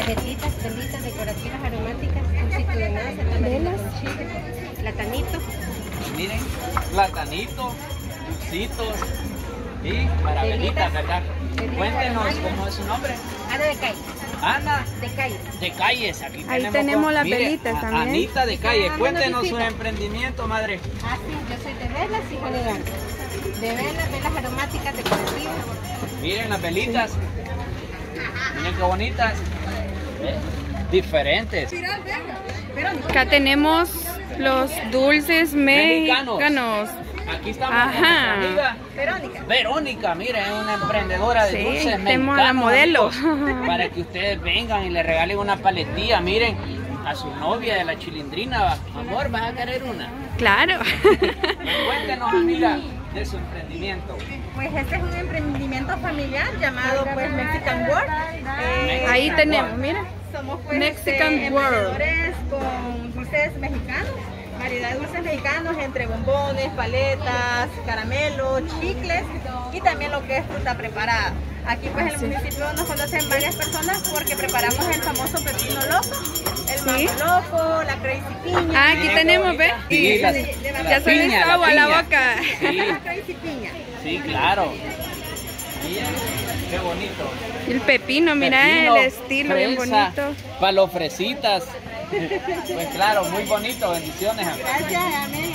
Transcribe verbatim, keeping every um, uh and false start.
Galletitas, velitas decorativas aromáticas, dulcito de nasa, tamarindo con chile, platanito. Miren, platanito, dulcitos y para velitas, ¿verdad? Velitas Cuéntenos aromáticas. cómo es su nombre. Ana de calle. Ana De calle. de Calles. Aquí Ahí tenemos, tenemos con- las mire, velitas a- también. Anita de Calle. Ah, Cuéntenos su visita. emprendimiento, madre. Ah, sí, yo soy de velas y Julián. De velas, velas aromáticas decorativas. Miren las velitas. Miren qué bonitas. ¿Eh? Diferentes. Acá tenemos los dulces Mexicanos. mexicanos. Aquí estamos Ajá. con nuestra amiga Verónica. Verónica, miren, es una emprendedora de Sí, dulces tenemos a la mexicanos, modelo. amigos, para que ustedes vengan y le regalen una paletilla. Miren, a su novia de la chilindrina, amor, ¿vas a querer una? Claro. Cuéntenos, amiga, de su emprendimiento. Pues este es un emprendimiento familiar llamado pues Mexican World. Eh, Ahí Mexican tenemos, World. mira. Somos pues Mexican este, World. emprendedores con dulces mexicanos, variedad de dulces mexicanos entre bombones, paletas, caramelos, chicles y también lo que es fruta preparada. Aquí pues en el Sí. municipio nos conocen varias personas porque preparamos el famoso pepino loco, el Sí. mango loco, la crazy piña. Ah, aquí Miren, tenemos, qué ¿ves? bonita. Sí, las- la Ya se le piña, hizo la agua a la piña. boca. Sí, La crazy piña. sí, claro. Miren, qué bonito. Y el pepino, mira Pepino, el estilo bien fresa, bonito. Palo fresitas. Pues claro, muy bonito. Bendiciones. Gracias, amén.